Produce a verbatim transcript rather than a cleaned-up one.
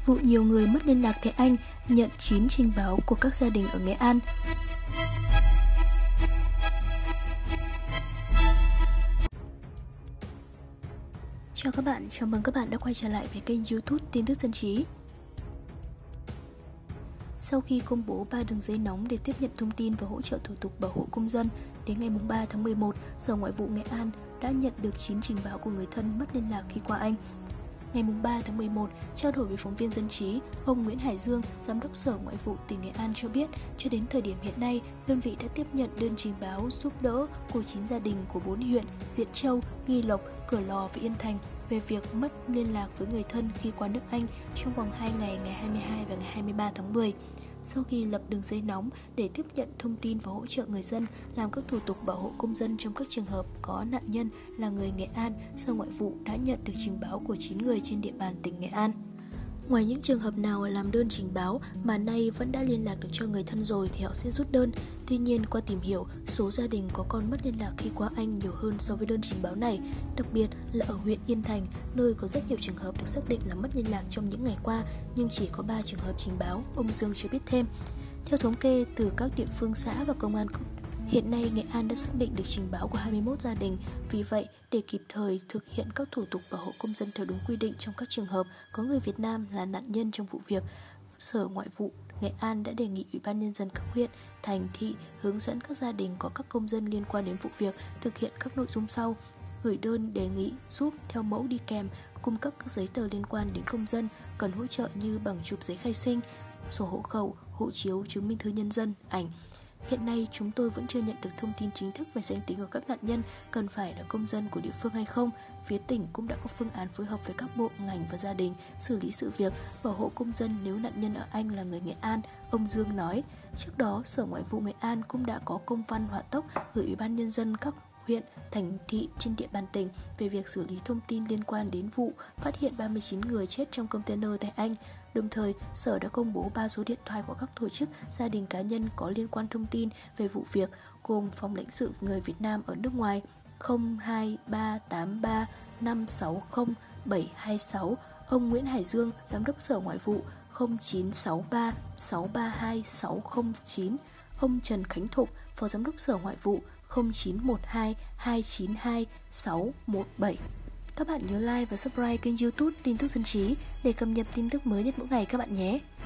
vụ nhiều người mất liên lạc tại Anh nhận chín trình báo của các gia đình ở Nghệ An. Chào các bạn, chào mừng các bạn đã quay trở lại với kênh YouTube Tin tức Dân trí. Sau khi công bố ba đường dây nóng để tiếp nhận thông tin và hỗ trợ thủ tục bảo hộ công dân, đến ngày ba tháng mười một, Sở Ngoại vụ Nghệ An đã nhận được chín trình báo của người thân mất liên lạc khi qua Anh. Ngày ba tháng mười một, trao đổi với phóng viên Dân trí, ông Nguyễn Hải Dương, Giám đốc Sở Ngoại vụ tỉnh Nghệ An cho biết, cho đến thời điểm hiện nay, đơn vị đã tiếp nhận đơn trình báo giúp đỡ của chín gia đình của bốn huyện Diễn Châu, Nghi Lộc, Cửa Lò và Yên Thành về việc mất liên lạc với người thân khi qua nước Anh trong vòng hai ngày, ngày hai mươi hai và ngày hai mươi ba tháng mười. Sau khi lập đường dây nóng để tiếp nhận thông tin và hỗ trợ người dân làm các thủ tục bảo hộ công dân trong các trường hợp có nạn nhân là người Nghệ An, Sở Ngoại vụ đã nhận được trình báo của chín người trên địa bàn tỉnh Nghệ An. Ngoài những trường hợp nào làm đơn trình báo mà nay vẫn đã liên lạc được cho người thân rồi thì họ sẽ rút đơn. Tuy nhiên, qua tìm hiểu, số gia đình có con mất liên lạc khi qua Anh nhiều hơn so với đơn trình báo này, đặc biệt là ở huyện Yên Thành, nơi có rất nhiều trường hợp được xác định là mất liên lạc trong những ngày qua, nhưng chỉ có ba trường hợp trình báo, ông Dương cho biết thêm. Theo thống kê từ các địa phương xã và công an, hiện nay Nghệ An đã xác định được trình báo của hai mươi mốt gia đình. Vì vậy, để kịp thời thực hiện các thủ tục bảo hộ công dân theo đúng quy định trong các trường hợp có người Việt Nam là nạn nhân trong vụ việc, Sở Ngoại vụ Nghệ An đã đề nghị Ủy ban Nhân dân các huyện, thành, thị hướng dẫn các gia đình có các công dân liên quan đến vụ việc thực hiện các nội dung sau: gửi đơn đề nghị giúp theo mẫu đi kèm, cung cấp các giấy tờ liên quan đến công dân cần hỗ trợ như bằng chụp giấy khai sinh, sổ hộ khẩu, hộ chiếu, chứng minh thư nhân dân, ảnh. Hiện nay chúng tôi vẫn chưa nhận được thông tin chính thức về danh tính của các nạn nhân cần phải là công dân của địa phương hay không. Phía tỉnh cũng đã có phương án phối hợp với các bộ, ngành và gia đình xử lý sự việc bảo hộ công dân nếu nạn nhân ở Anh là người Nghệ An, ông Dương nói. Trước đó, Sở Ngoại vụ Nghệ An cũng đã có công văn hỏa tốc gửi Ủy ban Nhân dân các huyện, thành, thị trên địa bàn tỉnh về việc xử lý thông tin liên quan đến vụ phát hiện ba mươi chín người chết trong container tại Anh. Đồng thời, Sở đã công bố ba số điện thoại của các tổ chức, gia đình, cá nhân có liên quan thông tin về vụ việc, gồm Phòng lãnh sự người Việt Nam ở nước ngoài không hai ba tám ba năm sáu không bảy hai sáu, ông Nguyễn Hải Dương, Giám đốc Sở Ngoại vụ không chín sáu ba sáu ba hai sáu không chín, ông Trần Khánh Thục, Phó Giám đốc Sở Ngoại vụ không chín một hai hai chín hai sáu một bảy. Các bạn nhớ like và subscribe kênh YouTube Tin tức Dân trí để cập nhật tin tức mới nhất mỗi ngày các bạn nhé.